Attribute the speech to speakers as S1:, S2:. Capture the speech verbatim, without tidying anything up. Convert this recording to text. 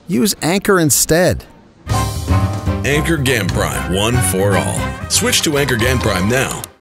S1: Use Anker instead.
S2: Anker GaNPrime, one for all. Switch to Anker GaNPrime now.